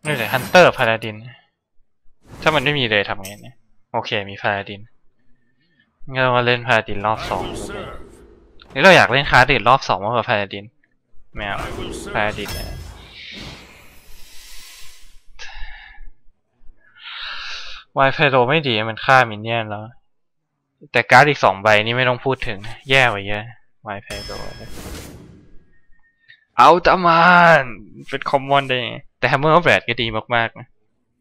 นี่แต่ฮันเตอร์พาราดินถ้ามันไม่มีเลยทำไงเนี่ยโอเคมีพาราดินงั้นเรามาเล่นพาราดินรอบสองเลยนี่เราอยากเล่นคาร์ดินรอบสองมากกว่าพาราดินแมวพาราดินนะวายไพโลไม่ดีมันฆ่ามินเนี่ยนแล้วแต่การ์ดอีก2 ใบนี่ไม่ต้องพูดถึงแย่กว่าเยอะวายไพโลเอาตามานเป็นคอมมอนได้แต่แฮมเมอร์แบดก็ดีมากๆนะ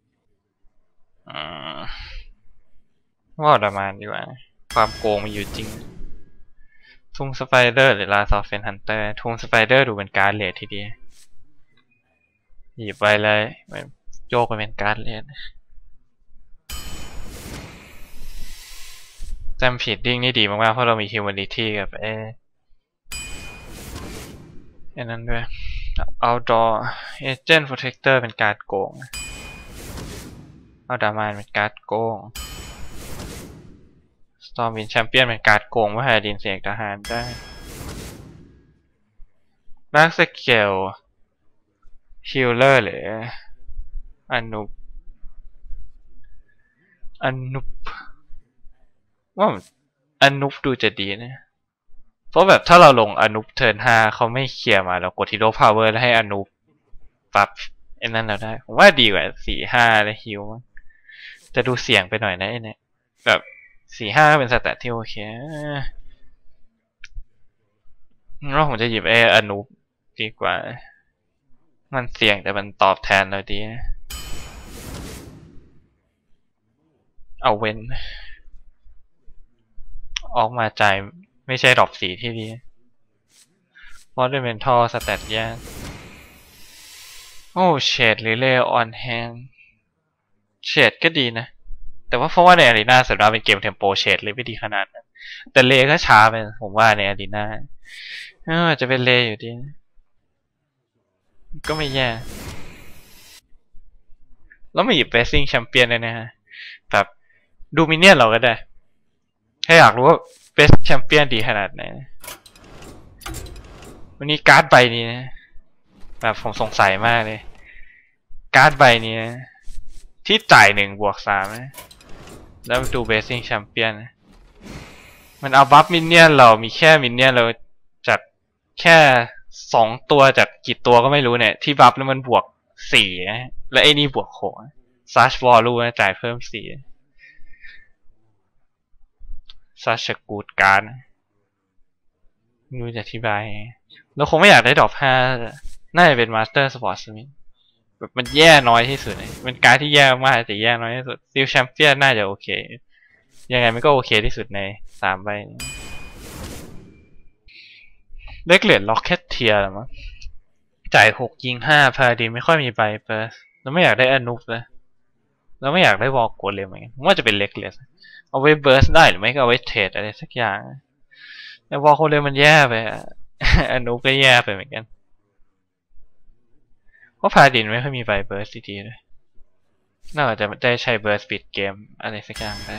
ว่าตามานดีกว่าความโกงมันอยู่จริงทุ่งสไปเดอร์หรือลาซอฟเฟนฮันเตอร์ทุ่งสไปเดอร์ดูเป็นการ์ดเลททีเดียวหยิบไปเลยโยกไปเป็นการ์ดเลทจำผิดดิ้งนี่ดีมากๆเพราะเรามีฮิวแมนิตี้กับนั้นด้วย Outdoor Agent Protector เป็นการ์ดโกงเอาดามานเป็นการ์ดโกง Stormwind Champion เป็นการ์ดโกงว่าให้ดินเสียงทหารได้ Dark Scale Healer หรืออนุว่าอนุดูจะดีนะเพราะแบบถ้าเราลงอนุเทิร์น5เขาไม่เคลียร์มาเรากดฮีโร่พาวเวอร์แล้วให้อนุปรับไอ้นั่นเราได้ผมว่าดีกว่า4-5แล้วฮิวจะดูเสี่ยงไปหน่อยนะไอ้เนี่ยแบบ4-5ก็เป็นสแตทที่โอเคแล้วผมจะหยิบอนุดีกว่ามันเสี่ยงแต่มันตอบแทนเราดีเอาเว้นออกมาจ่ายไม่ใช่ดรอปสีที่ดีเพราะด้วยเมนทัลสแตทแย่โอ้เชดหรือเลออนแฮนเชดก็ดีนะแต่ว่าเพราะว่าในอารีนาสำหรับเป็นเกมเทมโปเชดเลยไม่ดีขนาดนั้นแต่เลก็ช้าไปผมว่าในอารีนาจะเป็นเลอยู่ดีก็ไม่แย่แล้วมาหยิบเบสซิ่งแชมเปี้ยนเลยนะฮะแบบดูมินเนี่ยนเราก็ได้ถ้าอยากรู้ว่าเบสแชมเปี้ยนดีขนาดไหนวันนี้การ์ดใบนี้นะแบบผมสงสัยมากเลยการ์ดใบนี้นะที่จ่าย1+3นะแล้วดูเบสซิ่งแชมเปี้ยนมันเอาบัฟมินเนี่ยนเรามีแค่มินเนี่ยนเราจากแค่2 ตัวจากกี่ตัวก็ไม่รู้เนี่ยที่บัฟแล้วมันบวก4นะและไอ้นี่บวก6ซัชวอลลูนะจ่ายเพิ่ม4ซัชกูดการ์ดไม่รู้จะอธิบายเราคงไม่อยากได้ดรอป5น่าจะเป็นมาสเตอร์สปอร์ตสมิธแบบมันแย่น้อยที่สุดเป็นการ์ดที่แย่มากแต่แย่น้อยที่สุดซิลแชมเปี้ยนน่าจะโอเคยังไงมันก็โอเคที่สุดใน3 ใบเล็กเหรียญล็อกแคทเทียร์มั้งจ่าย6ยิง5พาดีไม่ค่อยมีใบเปิร์สเราไม่อยากได้อนุปเลยเราไม่อยากได้วอลโกเลมเหมือนกันว่าจะเป็นเล็กเหรียญเอาไว้เบิร์สได้หรือไม่ก็เอาไว้เทรดอะไรสักอย่างแต่วอลโกเลมมันแย่ไปอนุก็แย่ไปเหมือนกันเพราะพาดินไม่ค่อยมีใบเบิร์สทีๆเลยน่าจะได้ใช้เบิร์สปิดเกมอะไรสักอย่างได้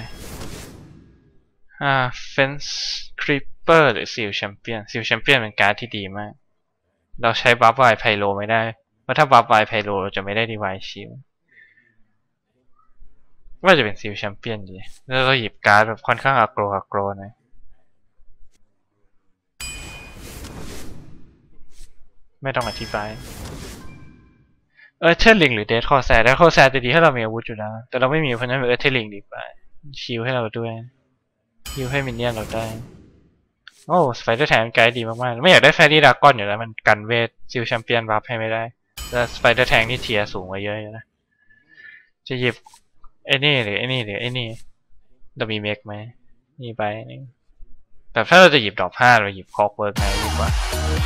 เฟนส์คริปเปอร์หรือซิลแชมเปี้ยนเป็นการ์ดที่ดีมากเราใช้บัฟไวไพโลไม่ได้เพราะถ้าบัฟไวไพโลเราจะไม่ได้ดีไวชิลว่าจะเป็นซิลแชมเปี้ยนดีแล้วเราหยิบการ์ดแบบค่อนข้างอักโกรนะไม่ต้องอธิบายเทลลิงหรือเดทคอแซดคอแซดจะดีถ้าเรามีอาวุธอยู่แล้วแต่เราไม่มีเพราะนั้นเทลลิงดีกว่าชิลให้เราด้วยชิลให้มินเนี่ยนเราได้โอ้สไปเดอร์แทงไกด์ดีมากๆไม่อยากได้แฟรี่ดากอนอยู่แล้วมันกันเวทซิลแชมเปี้ยนบัฟให้ไม่ได้แล้วสไปเดอร์แทงนี่เทียสูงกว่าเยอะนะจะหยิบไอ้นี่หรือไอ้นี่หรือไอ้นี่เรามีเมกไหมนี่ไปแต่ถ้าเราจะหยิบดอก5เราหยิบคอกเวิร์กไงดีกว่า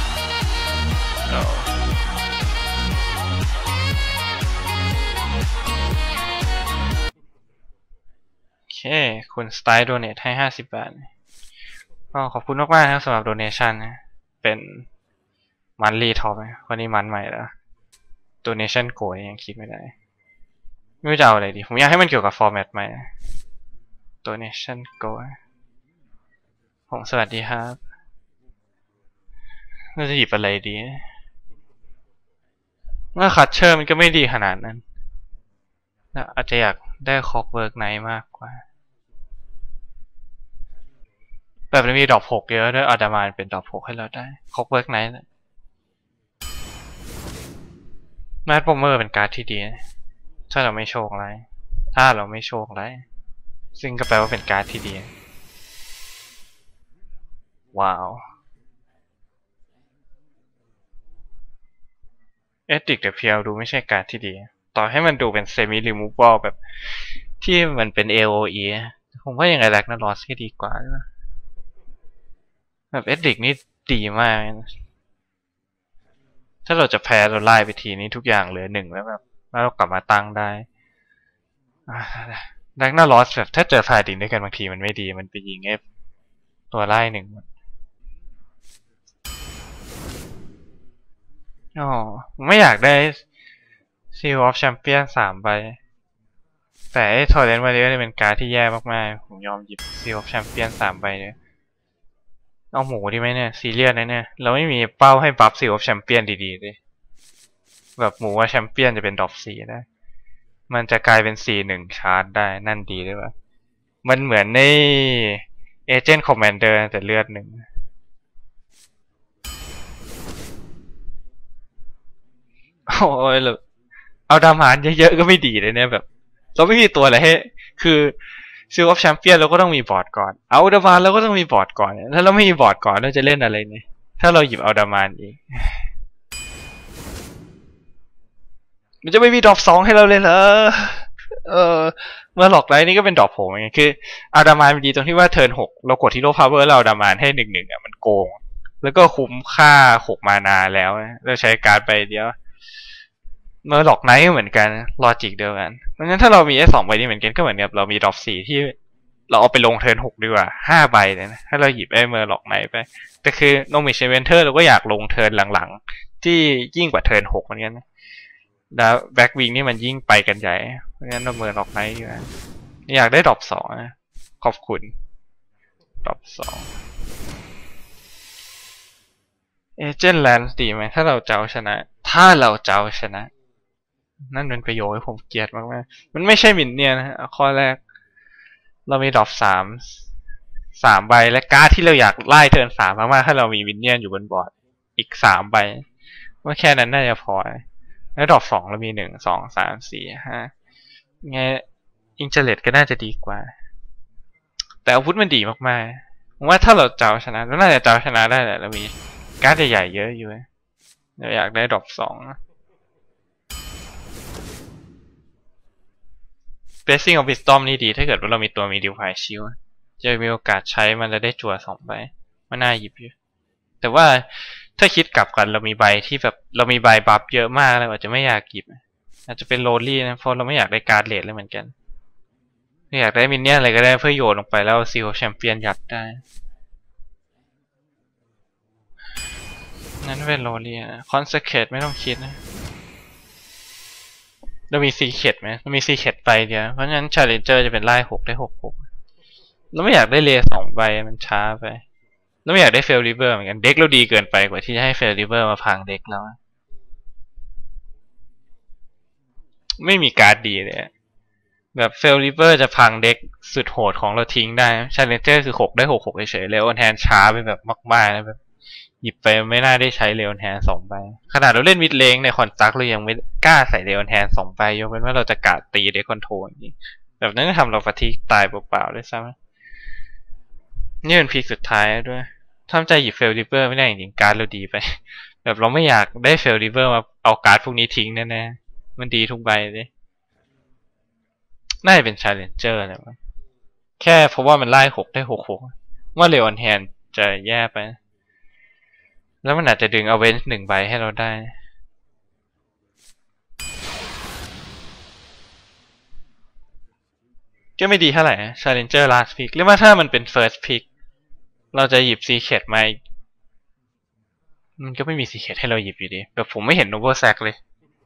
โอเคคุณสไตล์โดเนทให้50 บาทก็ขอบคุณมากๆครับสำหรับโดเนชันนะเป็นมันรีท็อปวันนี้มันใหม่แล้วโดเนชันโกยยังคิดไม่ได้ไม่รู้จะเอาอะไรดีผมอยากให้มันเกี่ยวกับฟอร์แมตใหม่ donation go ผมสวัสดีครับเราจะหยิบอะไรดีว่าคัตเชอร์มันก็ไม่ดีขนาดนั้นอาจจะอยากได้คอกเวิร์กไนท์มากกว่าแบบมันมีดอกหกเยอะด้วยอาดามานเป็นดอกหกให้เราได้คอกเวิร์กไนท์แมดปอมเมอร์เป็นการ์ดที่ดีถ้าเราไม่โชคร้ายซึ่งก็แปลว่าเป็นการ์ดที่ดีว้าวเอติกแต่เพียวดูไม่ใช่การ์ดที่ดีต่อให้มันดูเป็นเซมิรีมูฟอลแบบที่มันเป็น AOE ผมว่ายังไงแร็กนาลอสก็ดีกว่าแบบเอติกนี่ดีมากถ้าเราจะแพ้เราไล่ไปทีนี้ทุกอย่างเหลือหนึ่งแล้วแบบแล้วเรากลับมาตั้งได้แร็กนาลอสแบบถ้าเจอพาดินด้วยกันบางทีมันไม่ดีมันไปยิงตัวไล่หนึ่งอ๋อไม่อยากได้ Seal of Champion 3 ใบแต่ไอ้ทอร์เรนต์มาเรียเป็นการ์ดที่แย่มากๆผมยอมหยิบ Seal of Champion 3 ใบเลยเอาหมูดีไหมเนี่ยซีเรียสนะเนี่ยเราไม่มีเป้าให้บัฟ Seal of Champion ดีๆเลยแบบหมูว่าแชมเปี้ยนจะเป็นดรอป4ได้มันจะกลายเป็น4-1ชาร์จได้นั่นดีด้วยวะมันเหมือนในเอเจนต์คอมมานเดอร์แต่เลือดหนึ่งโอ้ยเอาดามานเยอะๆก็ไม่ดีเลยเนี่ยแบบเราไม่มีตัวอะไรให้คือซิลออฟแชมเปี้ยนเราก็ต้องมีบอร์ดก่อนเอาดามานเราก็ต้องมีบอร์ดก่อนถ้าเราไม่มีบอร์ดก่อนเราจะเล่นอะไรเนี่ยถ้าเราหยิบเอาดามานอีกมันจะไม่มีดรอป2ให้เราเลยเหรอเมื่อหลอกไลท์นี่ก็เป็นดรอปผมไงคือเอาดามานมันดีตรงที่ว่าเทิร์น6เรากดที่โลพาวเวอร์เราดามานให้1-1อ่ะมันโกงแล้วก็คุ้มค่า6 มานาแล้วเราใช้การ์ดไปเดียวเมื่อหลอกไนท์ก็เหมือนกันลอจิกเดียวกันเพราะงั้นถ้าเรามี2 ใบนี้เหมือนกันก็เหมือนกับเรามีดรอป4ที่เราเอาไปลงเทิร์น6ดีกว่า5 ใบเลยนะถ้าเราหยิบไอ้เมอร์หลอกไนท์ไปแต่คือโนมิชเวนเทอร์เราก็อยากลงเทิร์นหลังๆที่ยิ่งกว่าเทิร์น6เหมือนกันแล้วแบ็กวิงนี่มันยิ่งไปกันใหญ่เพราะงั้นเราเมอร์หลอกไนท์ดีกว่าอยากได้ดรอป2นะขอบคุณดรอป2เอเจนต์แลนด์ดีไหมถ้าเราเจ้าชนะนั่นเป็นประโยชน์ให้ผมเกลียดมากๆมันไม่ใช่มินเนี่ยนะข้อแรกเรามีดรอป3 ใบและการ์ดที่เราอยากไล่เทิร์น3มากๆถ้าเรามีมินเนี่ยนอยู่บนบอร์ดอีก3 ใบว่าแค่นั้นน่าจะพอแล้วดรอป2เรามี1 2 3 4 5ไงอินเจเลตก็น่าจะดีกว่าแต่อาวุธมันดีมากๆผมว่าถ้าเราเจ้าชนะแล้วน่าจะเจ้าชนะได้แหละเรามีการ์ดใหญ่ๆเยอะอยู่เราอยากได้ดรอป2Blessing of Wisdom นี่ดีถ้าเกิดว่าเรามีตัวมี Divine Shield จะมีโอกาสใช้มันจะได้จั่ว2 ใบมันน่าหยิบอยู่แต่ว่าถ้าคิดกลับกันเรามีใบที่แบบเรามีใบบัฟเยอะมากเราอาจจะไม่อยากหยิบอาจจะเป็นโรลลี่นะเพราะเราไม่อยากได้การ์ดเลดเลยเหมือนกันอยากได้มินเนี่ยนอะไรก็ได้เพื่อโยนลงไปแล้วซีโอแชมเปี้ยนยัดได้นั้นเป็นโรลลี่คอนเซเคตไม่ต้องคิดนะเรามีซีเคทไหมเรามีซีเคทไปเดียวเพราะฉะนั้นชาเลนเจอร์จะเป็นไล่6ได้6เราไม่อยากได้เล2 ใบมันช้าไปแล้วไม่อยากได้เฟลริเวอร์เหมือนกันเด็กเราดีเกินไปกว่าที่จะให้เฟลริเวอร์มาพังเด็กเราไม่มีการ์ดดีเลยแบบเฟลริเวอร์จะพังเด็กสุดโหดของเราทิ้งได้ชาเลนเจอร์คือ6ได้6เฉยๆเลยแทนช้าไปแบบมากๆแล้วแบบหยิบไปไม่น่าได้ใช้เรโอนแทน2 ใบขนาดเราเล่นมิดเลงในคอนตักเรายังไม่กล้าใส่เรโอนแทน2 ใบยกเว้นว่าเราจะกาดตีเด็กคอนโทรลอย่างนี้แบบนั้นก็ทำเราฟาทิกตายเปล่าๆด้วยซ้ำนี่เป็นพีคสุดท้ายด้วยทำใจหยิบเฟลริเวอร์ไม่ได้จริงๆการ์ดเราดีไปแบบเราไม่อยากได้เฟลริเวอร์มาเอาการ์ดพวกนี้ทิ้งแน่ๆมันดีทุกใบเลยน่าจะเป็นชาเลนเจอร์นะแค่เพราะว่ามันไล่6ได้6ว่าเรโอนแทนจะแย่ไปแล้วมันอาจจะดึงเอาเวนส์1 ใบให้เราได้ก็ไม่ดีเท่าไหร่นะ Challenger Last Pick หรือว่าถ้ามันเป็น First Pick เราจะหยิบ Secret มามันก็ไม่มี Secret ให้เราหยิบอยู่ดีแบบผมไม่เห็น Noble Sack เลย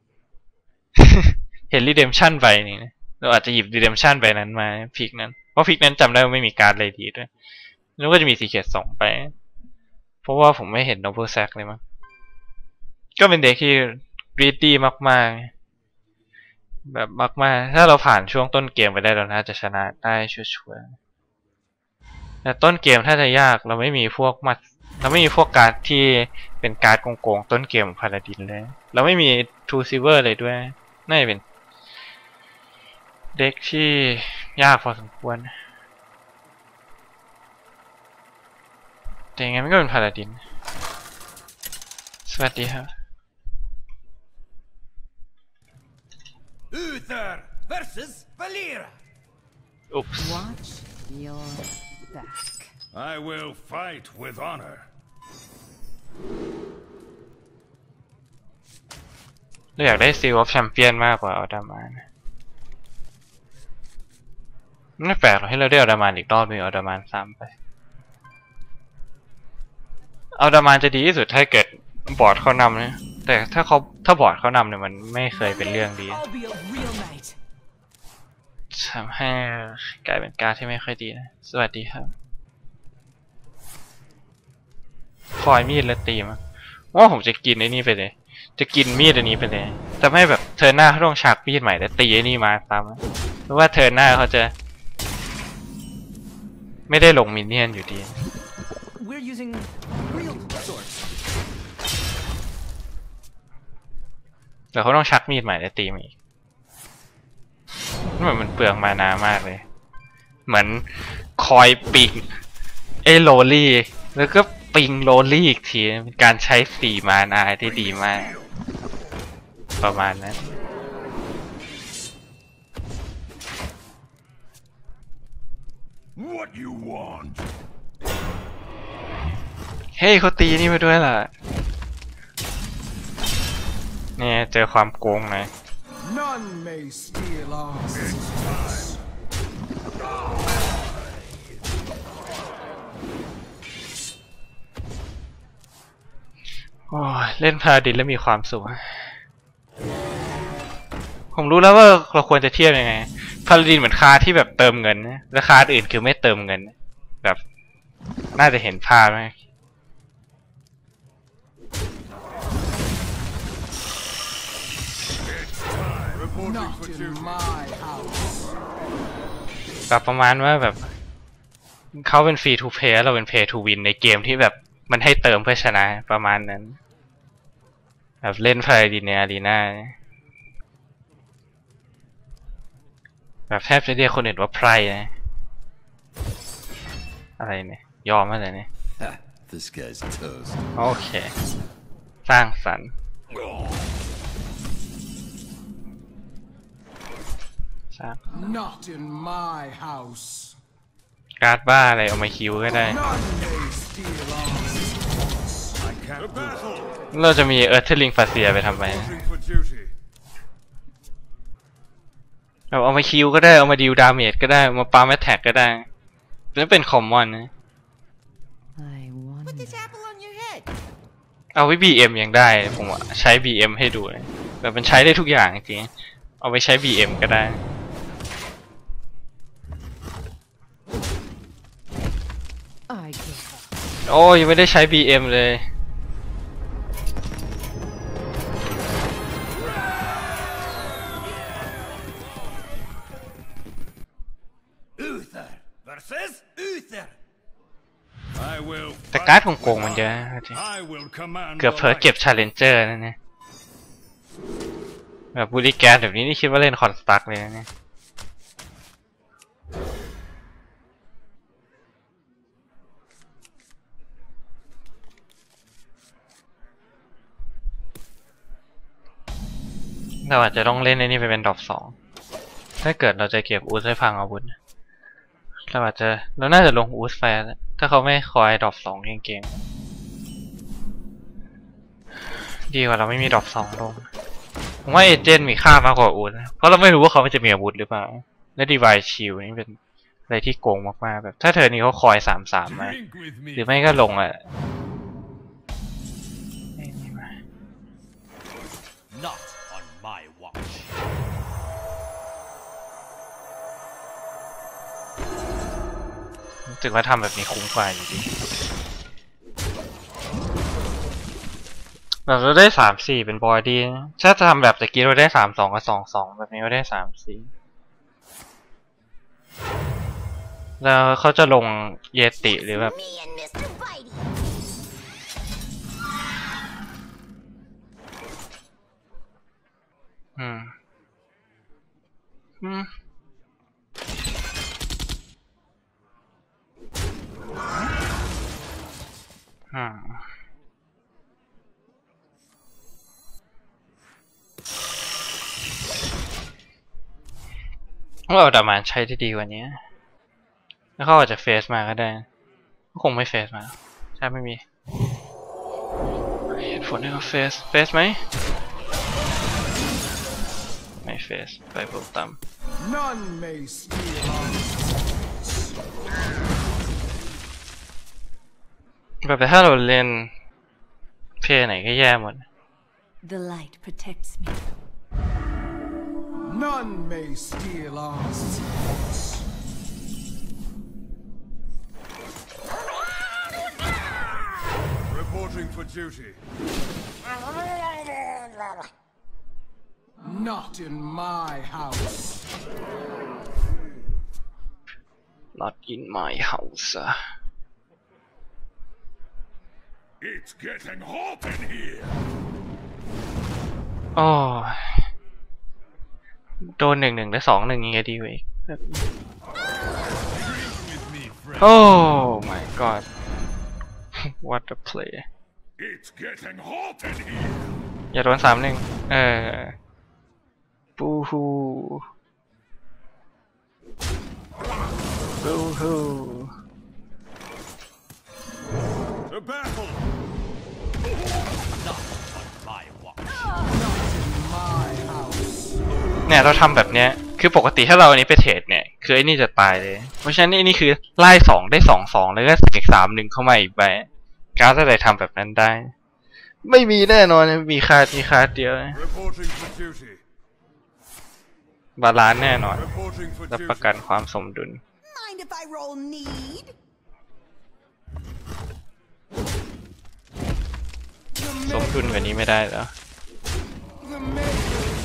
เห็น Redemption ใบนี่นะเราอาจจะหยิบ Redemption ใบนั้นมาพิกนั้นเพราะพิกนั้นจำได้ว่าไม่มีการ์ดอะไรดีด้วยแล้วก็จะมี Secret 2 ไปเพราะว่าผมไม่เห็น Noble Sack เลยมั้งก็เป็นเด็กที่กรีดดี้มากๆแบบมากๆถ้าเราผ่านช่วงต้นเกมไปได้เราน่าจะชนะได้ชัวร์ๆแต่ต้นเกมถ้าจะยากเราไม่มีพวกการ์ดที่เป็นการ์ดโกงๆต้นเกมพาราดินเลยเราไม่มีทูซิเวอร์เลยด้วยน่าจะเป็นเด็กที่ยากพอสมควรแต่ยังไงมันก็เป็นพาราดินสวัสดีครับ Uther versus Valera. Oops. Watch your back. I will fight with honor. เราอยากได้ซีลออฟแชมเปี้ยนมากกว่าอัลดามานไม่แปลกหรอกให้เราได้อัลดามานอีกรอบนึงอัลดามานซ้ำไปอัลดามานจะดีที่สุดถ้าเกิดบอร์ดเขานำนะแต่ถ้าบอร์ดเขานำเนี่ยมันไม่เคยเป็นเรื่องดี I'll be a real knight. ทำให้กลายเป็นการที่ไม่ค่อยดีนะสวัสดีครับคอยมีดและตีมาว่าผมจะกินไอ้นี่ไปเลยจะกินมีดอันนี้ไปเลยแต่ไม่แบบเทิร์นหน้าเขาต้องชักมีดใหม่แล้วตีไอ้นี่มาตามเพราะว่าเทิร์นหน้าเขาจะไม่ได้ลงมินเนี่ยนอยู่ดี We're using real swords. แต่เขาต้องชักมีดใหม่แล้วตีมาอีกมันเปลืองมานามากเลยเหมือนคอยปิงโรลี่แล้วก็ปิงโรลี่อีกทีเป็นการใช้4มานาที่ดีมากประมาณนั้น What you want? เฮ้ยเขาตีนี่มาด้วยล่ะเนี่ยเจอความโกงหน่อย None may steal our time. โอ้ยเล่นพาราดินแล้วมีความสุขผมรู้แล้วว่าเราควรจะเทียบยังไงพาราดินเหมือนคาที่แบบเติมเงินนะและคาอื่นคือไม่เติมเงินแบบน่าจะเห็นภาพไหม Not in my house. แบบประมาณว่าแบบเขาเป็นฟรีทูเพย์เราเป็นเพย์ทูวินในเกมที่แบบมันให้เติมเพื่อชนะประมาณนั้นแบบเล่นพาราดินในอารีนาแบบแทบจะเรียกคนอื่นว่าไพร่นะอะไรเนี่ยยอมอะไรเนี่ย This guy's toast. โอเคสร้างสรรค์สร้าง Not in my house. การ์ดบ้าอะไรเอามาคิวก็ได้ None may steal our swords. I can't do that. เราจะมีเอิร์ธเทลิงฟาเซียไปทำไม For duty. เอามาคิวก็ได้เอามาดิวดาเมจก็ได้เอามาปาแมทแท็กก็ได้นั่นเป็นคอมมอนนะ I wonder. Put this apple on your head. เอาไว้ BM ยังได้ผมใช้ BM ให้ดูเลยแบบมันใช้ได้ทุกอย่างจริงเอาไปใช้ BM ก็ได้ I give up. โอ้ยังไม่ได้ใช้ BM เลย Uther versus Uther. I will. แต่การ์ดโกงๆมันเยอะจริง I will command. เกือบเผลอเก็บ Challenger นั่นนะแบบบูลลี่แกสแบบนี้นี่คิดว่าเล่นคอนสตั๊กเลยนะเนี่ยเราอาจจะต้องเล่นในนี่ไปเป็นดรอป2ถ้าเกิดเราจะเก็บอูสให้พังอาวุธเราน่าจะลงอูสแฟร์ถ้าเขาไม่คอยดรอป2เก่งๆดีกว่าเราไม่มีดรอป2ลงผมว่าเอเจนต์มีค่ามากกว่าอูสนะเพราะเราไม่รู้ว่าเขาจะมีอาวุธหรือเปล่าและดีไวชิลนี่เป็นอะไรที่โกงมากๆแบบถ้าเธอนี้เขาคอย3-3มา Drink with me. หรือไม่ก็ลงอ่ะ Not on my watch. รู้สึกว่าทำแบบนี้คุ้มกว่าอยู่ดีเราได้3-4เป็นบอดี้ถ้าจะทำแบบตะกี้เราได้3-2กับ2-2แบบนี้เราได้3-4แล้วเขาจะลงเยติหรือแบบ Me and Mr. Bitey. อืมอืมว่าเอาดามันใช้ที่ดีกว่านี้แล้วเขาอาจจะเฟสมาก็ได้ก็คงไม่เฟสมาใช่ไม่มีเหตุผลให้เขาเฟสไหมไม่เฟสไปพวกต่ำ None may steal our แบบแต่ถ้าเราเล่นเพลย์ไหนก็แย่หมด The light protects me. None may steal our secrets. Reporting for duty. Not in my house. Not in my house It's getting hot in here. โอ้โดน1-1และ2-1ยังไงดีเว้ย With me, friend. โอ้ my god what a play It's getting hot in here. อย่าโดน3-1ปูฮูปูฮู To battle. เนี่ยเราทำแบบเนี้ยคือปกติถ้าเราอันนี้ไปเทรดเนี่ยคือไอ้นี่จะตายเลยเพราะฉะนั้นไอ้นี่คือไล่2ได้2-2แล้วก็อีก3-1เข้ามาอีกใบการจะได้ทำแบบนั้นได้ไม่มีแน่นอนมีค่าเดียว Reporting for duty. บาลานซ์แน่นอน Reporting for รับ duty. ประกันความสมดุล Mind if I roll need? สมดุลกว่านี้ไม่ได้แล้ว The maiden.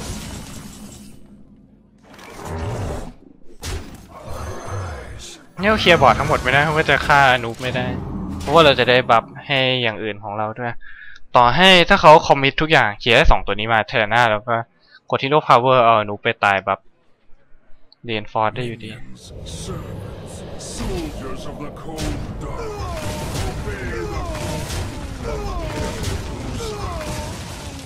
เนี่ยเคลียร์บอร์ดทั้งหมดไม่ได้เพราะว่าจะฆ่าอนุไม่ได้ เพราะว่าเราจะได้บัฟให้อย่างอื่นของเราด้วยต่อให้ถ้าเขาคอมมิตทุกอย่างเคลียร์ได้2ตัวนี้มาเทอร์หน้าแล้วก็กดที่โลพาวเวอร์เอาอนุไปตายบัฟเรียนฟอร์ดได้อยู่ดี Servants, soldiers of the cold dark, obey the call.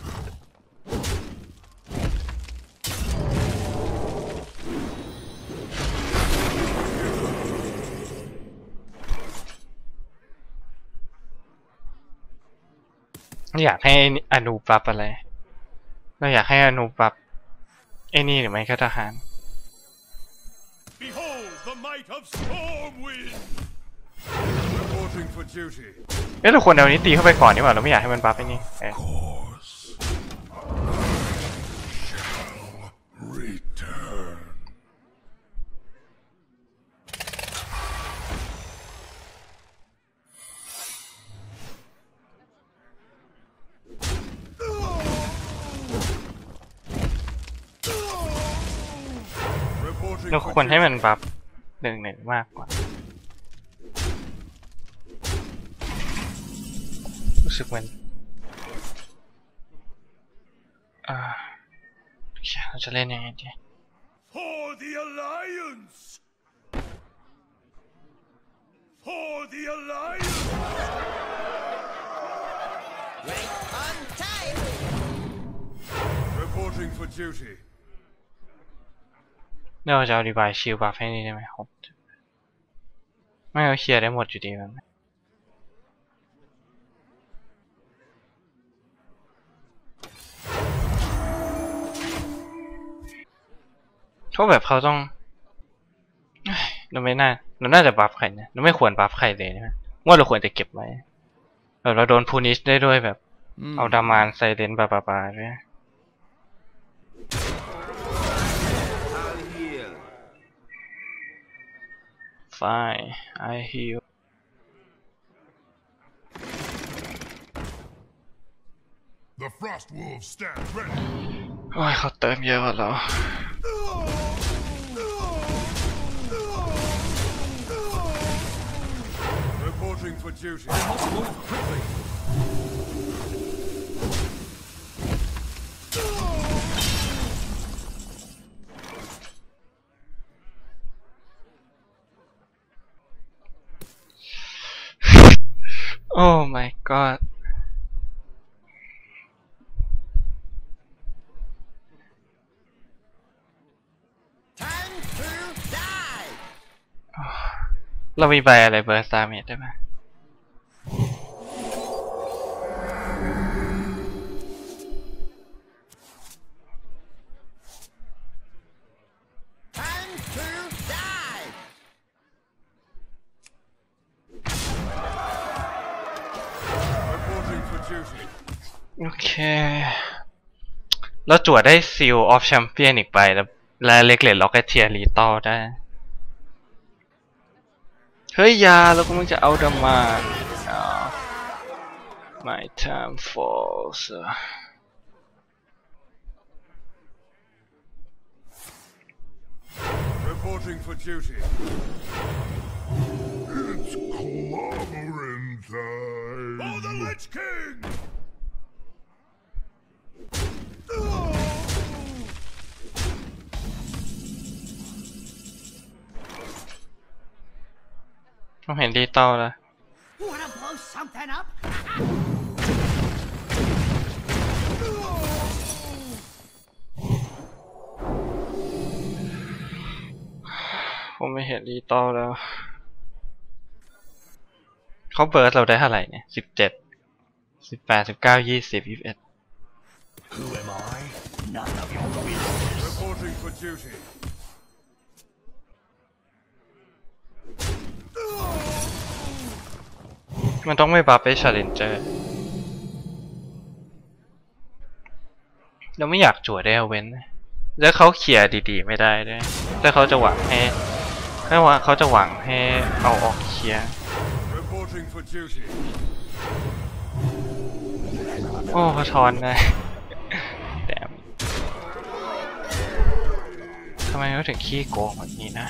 อยากให้อนุบัฟอะไรเราอยากให้อนุบัฟไอ้นี่หรือไม่ก็ทหาร Behold the might of Stormwind. Reporting for duty. เราควรเอานี้ตีเข้าไปก่อนนี่หว่าเราไม่อยากให้มันบัฟไอ้นี่ Course shall return. Reporting เรา for ควรให้ duty. มันบัฟ1-1มากกว่ารู้สึกมันเราจะเล่นยังไงดี For the Alliance! For the Alliance! On time. Reporting for duty. เราจะเอาดีไวชิลบัฟให้นี่ได้ไหมครับไม่เอาเคลียร์ได้หมดอยู่ดีมันเพราะแบบเขาต้องเราน่าจะบัฟใครนะเราไม่ควรบัฟใครเลยนะว่าเราควรจะเก็บไว้แบบเราโดนพูนิชได้ด้วยแบบเอาดามานไซเลนบาด้วย Fine I heal The Frost Wolves stand ready. โอ้ยเขาเติมเยอะกว่าเรา Reporting for duty. I must move quickly. Oh my god. Time to die. เรามีใบอะไรเบอร์สตาร์เมดได้ไหม Time to die. โอเค แล้วจั่วได้ซิลออฟแชมเปี้ยนอีกใบแล้วและเล็กเลดล็อกเทียรีตอได้ เฮ้ยยาเรากำลังจะเอาดามาMy time falls Reporting for duty. It's clobbering time. Oh, the Lich King! ผมเห็นดีตอแล้ว Wanna blow something up? ผมไม่เห็นดีตอแล้วเขาเบิร์ดเราได้เท่าไหร่เนี่ย17 18 19 20 21 Who am I? None of your business. Reporting for duty. มันต้องไม่บัฟไปชาเลนเจอร์เราไม่อยากจั่วได้เอาเว้นแล้วเขาเขี่ยดีๆไม่ได้ด้วยแล้วเขาจะหวังให้เขาจะหวังให้เอาออกเขี่ย Reporting for duty. โอ้เขาทอนได้แต่ทำไมเขาถึงขี้โกงแบบนี้นะ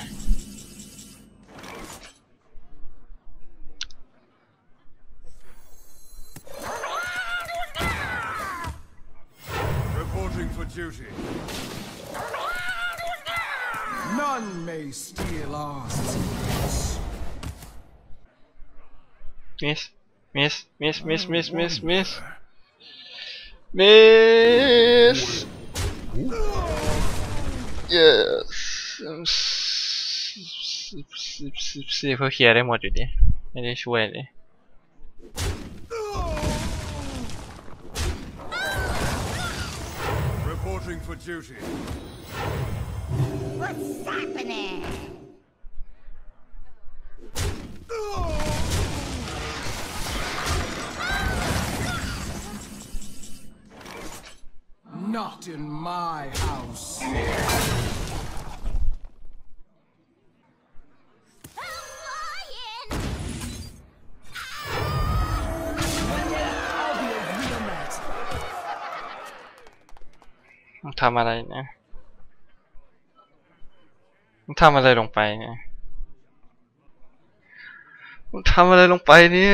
Reporting for duty. None may steal our secrets. มิสมิสมิสมิสมิสมิสมิสyes เขาเคลียร์ได้หมดอยู่ดิไม่ได้ช่วยเลย Reporting for duty. What's happening? Not in my house. I'm flying. มึงทำอะไรเนี่ยมึงทำอะไรลงไปเนี่ยมึงทำอะไรลงไปเนี่ย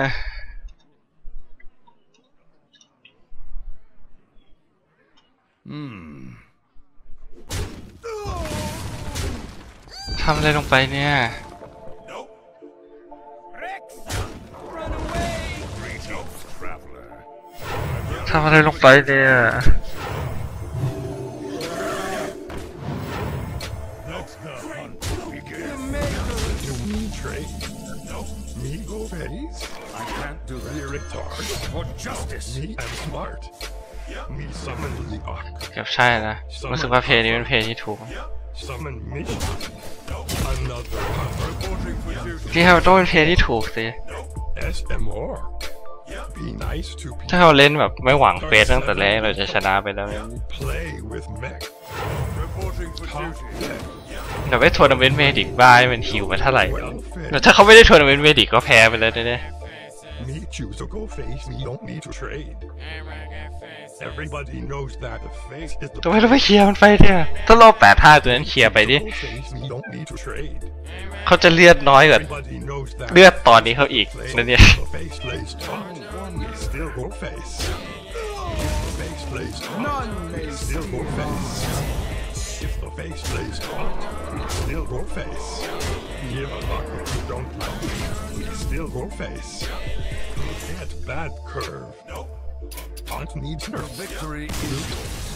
ทำอะไรลงไปเนี่ย Greetings, traveler. ทำอะไรลงไปเนี่ย Let the hunt begin. Do me trade? Me go pennies? I can't do that. Me retard? For justice. Me am smart? Me summon the ark? เกือบใช่นะรู้สึกว่าเพลย์นี้เป็นเพลย์ที่ถูก Summon me? Another hunter? Reporting for duty. ที่เราต้องเป็นเพลย์ที่ถูกสิ SMR? Be nice to ถ้า people. เราเล่นแบบไม่หวังเฟสตั้งแต่แรกเราจะชนะไปแล้ว Play with mech. Reporting for Top duty. 10. แต่ไม่ทัวร์นาเมนต์เมดิกบ้าให้มันฮิวมาเท่าไหร่ Well แล้ว fed. ถ้าเขาไม่ได้ทัวร์นาเมนต์เมดิกก็แพ้ไปแล้วแน่ Me choose to go face, we don't need to trade. Everybody knows that the face is the ทำไมเราไม่เคลียร์มันไปเนี่ยถ้ารอบ8-5ตัวนั้นเคลียร์ไปดิ go face, we don't need to trade. เขาจะเลือดน้อยกว่า Everybody knows that เลือดตอนนี้เขาอีกนะเนี่ย the face plays top. We still go face. If the face plays top, we still go face. If the face plays top, we still go face. Give a luck if you don't like me. We still go face. Get bad curve. Nope. Aunt needs her victory.